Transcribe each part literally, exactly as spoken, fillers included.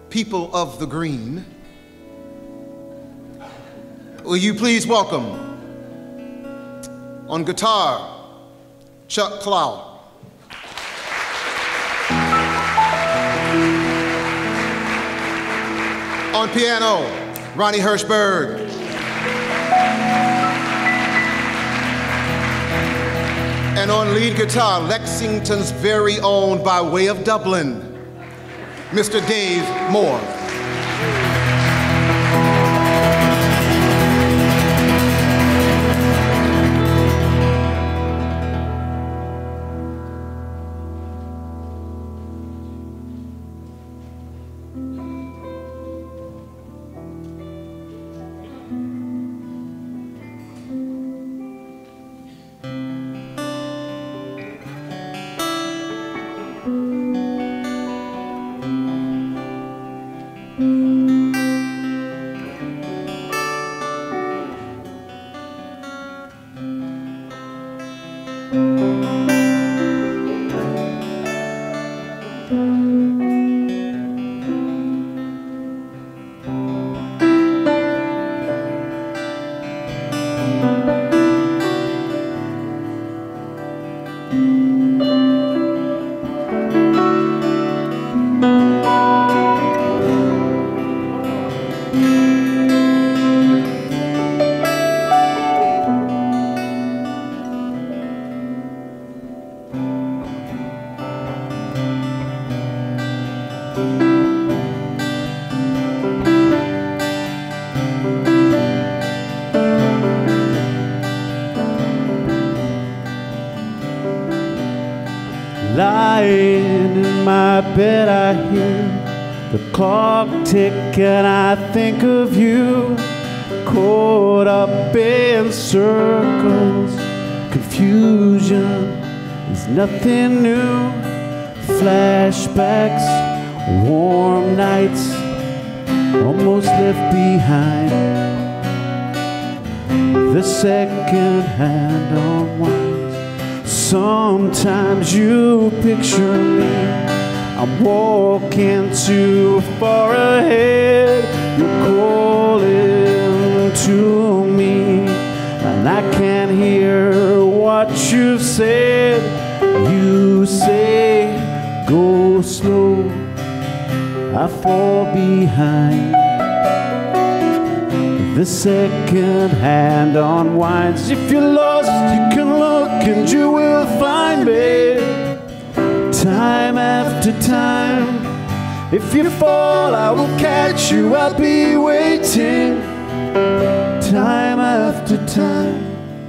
people of the green, will you please welcome on guitar, Chuck Cloud. On piano, Ronnie Hirschberg. And on lead guitar, Lexington's very own, by way of Dublin, Mister Dave Moore. Lying in my bed, I hear the clock tick and I think of you, caught up in circles. Confusion is nothing new. Flashbacks, warm nights, almost left behind. The second hand unwinds. Sometimes you picture me, I'm walking too far ahead. You're calling to me, and I can't hear what you said. You say, go slow, I fall behind. The second hand unwinds. If you're lost, you can look and you will find me. Time after time. If you fall, I will catch you, I'll be waiting. Time after time.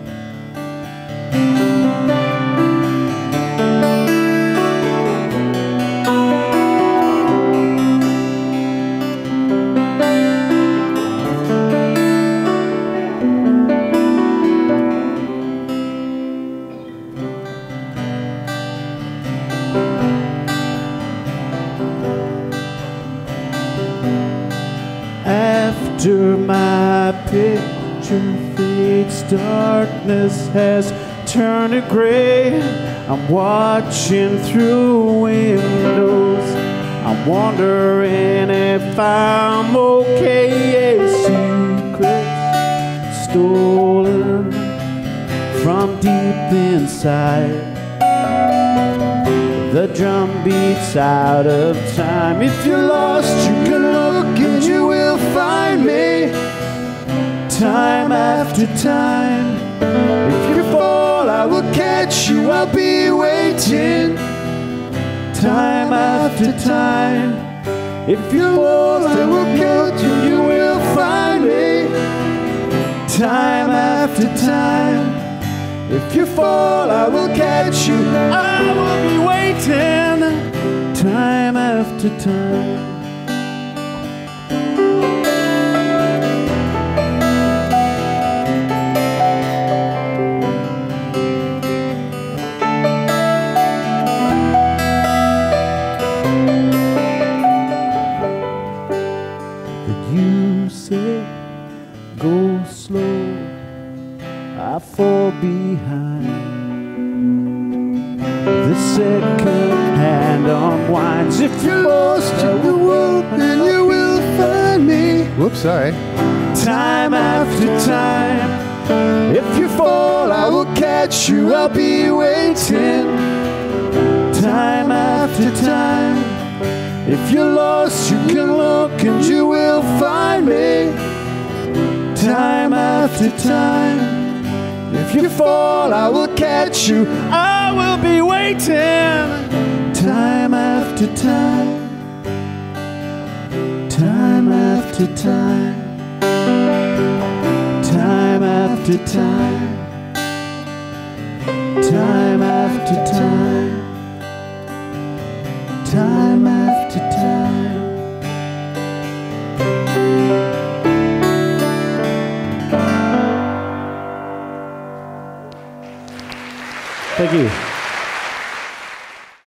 After my picture fades, darkness has turned to gray. I'm watching through windows, I'm wondering if I'm okay. Secrets stolen from deep inside. The drum beats out of time. If you're lost, you can look and you will find me. Time after time. If you fall, I will catch you, I'll be waiting. Time after time. If you fall, I will catch you, you will find me. Time after time. If you fall, I will catch you, I will be waiting. Time after time. You say, go slow, I fall behind. The second hand unwinds. If you're lost in the world, then you sorry. Time after time. If you fall, I will catch you, I'll be waiting. Time after time. If you're lost, you can look and you will find me. Time after time. If you fall, I will catch you, I will be waiting. Time after time. Time after time. Time after time. Time after